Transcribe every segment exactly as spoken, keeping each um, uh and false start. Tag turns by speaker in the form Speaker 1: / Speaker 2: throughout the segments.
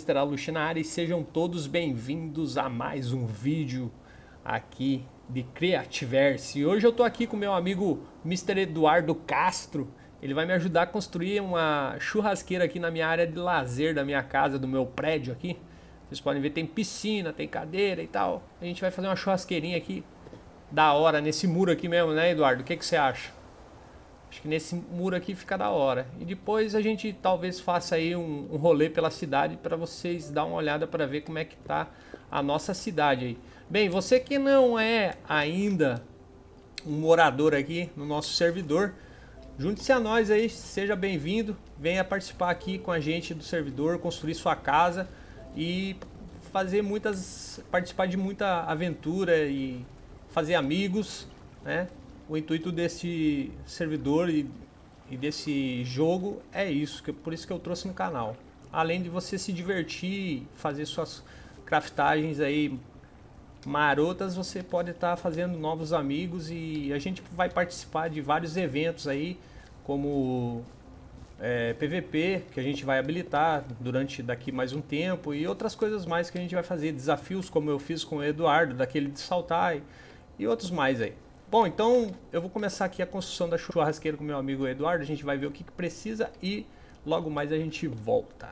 Speaker 1: mister Alushi na área e sejam todos bem-vindos a mais um vídeo aqui de Creativerse. E hoje eu tô aqui com meu amigo mister Eduardo Castro. Ele vai me ajudar a construir uma churrasqueira aqui na minha área de lazer da minha casa, do meu prédio aqui. Vocês podem ver, tem piscina, tem cadeira e tal. A gente vai fazer uma churrasqueirinha aqui da hora, nesse muro aqui mesmo, né, Eduardo? O que que você acha? Acho que nesse muro aqui fica da hora. E depois a gente talvez faça aí um, um rolê pela cidade para vocês dar uma olhada para ver como é que tá a nossa cidade aí. Bem, você que não é ainda um morador aqui no nosso servidor, junte-se a nós aí, seja bem-vindo. Venha participar aqui com a gente do servidor, construir sua casa e fazer muitas, participar de muita aventura e fazer amigos, né? O intuito desse servidor e, e desse jogo é isso, que, por isso que eu trouxe no canal. Além de você se divertir, fazer suas craftagens aí marotas, você pode estar fazendo novos amigos e a gente vai participar de vários eventos aí, como é, P V P, que a gente vai habilitar durante daqui mais um tempo, e outras coisas mais que a gente vai fazer, desafios como eu fiz com o Eduardo, daquele de saltar e, e outros mais aí. Bom, então eu vou começar aqui a construção da churrasqueira com meu amigo Eduardo. A gente vai ver o que, que precisa e logo mais a gente volta.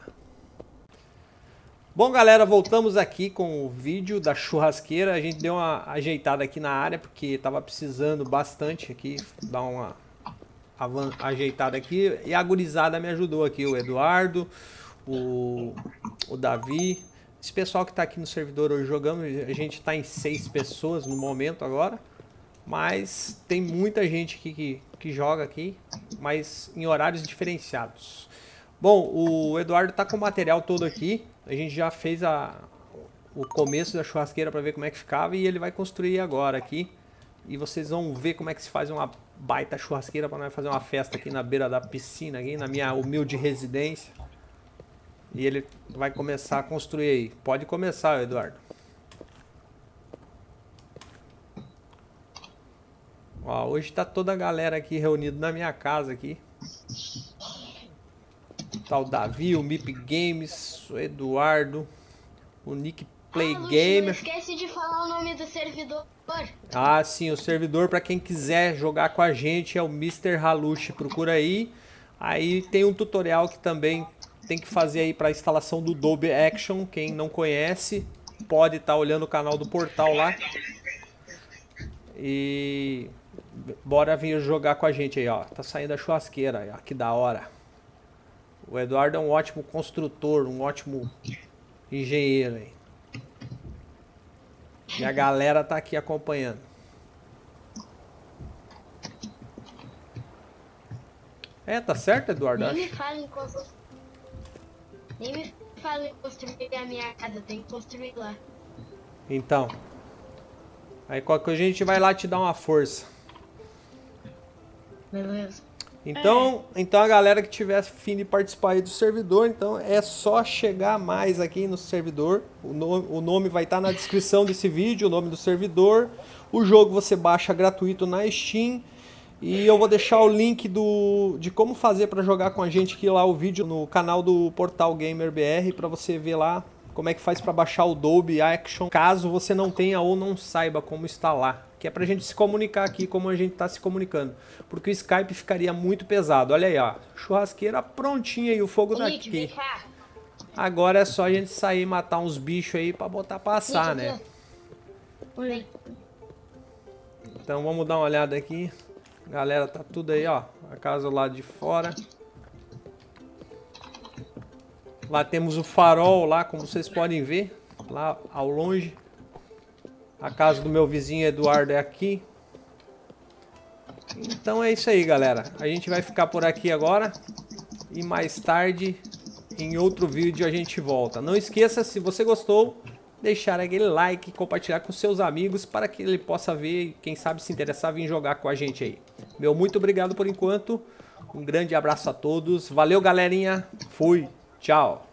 Speaker 1: Bom, galera, voltamos aqui com o vídeo da churrasqueira. A gente deu uma ajeitada aqui na área porque estava precisando bastante aqui, dar uma ajeitada aqui. E a gurizada me ajudou aqui, o Eduardo, o, o Davi. Esse pessoal que está aqui no servidor hoje jogando, a gente está em seis pessoas no momento agora. Mas tem muita gente aqui que, que joga aqui, mas em horários diferenciados. Bom, o Eduardo tá com o material todo aqui. A gente já fez a, o começo da churrasqueira para ver como é que ficava e ele vai construir agora aqui. E vocês vão ver como é que se faz uma baita churrasqueira para nós fazer uma festa aqui na beira da piscina, aqui na minha humilde residência. E ele vai começar a construir aí. Pode começar, Eduardo. Ó, hoje tá toda a galera aqui reunida na minha casa aqui. Tá o Davi, o Mip Games, o Eduardo, o Nick Play
Speaker 2: ah,
Speaker 1: Gamer.
Speaker 2: Não esquece de falar o nome do servidor.
Speaker 1: Ah, sim, o servidor para quem quiser jogar com a gente é o mister Alushi, procura aí. Aí tem um tutorial que também tem que fazer aí para instalação do Adobe Action. Quem não conhece pode estar olhando o canal do portal lá. E bora vir jogar com a gente aí, ó. Tá saindo a churrasqueira, ó, que da hora. O Eduardo é um ótimo construtor, um ótimo engenheiro aí. E a galera tá aqui acompanhando. É, tá certo, Eduardo?
Speaker 2: Nem me fala em construir. Nem me fala em construir a minha casa, tem que construir lá.
Speaker 1: Então. Aí qualquer coisa a gente vai lá te dar uma força.
Speaker 2: Beleza.
Speaker 1: Então, é. então a galera que tiver fim de participar aí do servidor, então é só chegar mais aqui no servidor. O nome, o nome vai estar na descrição desse vídeo, o nome do servidor. O jogo você baixa gratuito na Steam. E eu vou deixar o link do, de como fazer para jogar com a gente aqui lá, o vídeo no canal do Portal Gamer B R, para você ver lá como é que faz para baixar o Adobe Action, caso você não tenha ou não saiba como instalar. Que é pra gente se comunicar aqui como a gente tá se comunicando. Porque o Skype ficaria muito pesado. Olha aí, ó. Churrasqueira prontinha e o fogo tá aqui. Agora é só a gente sair e matar uns bichos aí pra botar pra assar, né? Então vamos dar uma olhada aqui. Galera, tá tudo aí, ó. A casa lá de fora. Lá temos o farol lá, como vocês podem ver. Lá ao longe. A casa do meu vizinho Eduardo é aqui. Então é isso aí, galera. A gente vai ficar por aqui agora. E mais tarde, em outro vídeo, a gente volta. Não esqueça, se você gostou, deixar aquele like, compartilhar com seus amigos para que ele possa ver e quem sabe se interessar vir jogar com a gente aí. Meu muito obrigado por enquanto. Um grande abraço a todos. Valeu, galerinha. Fui. Tchau.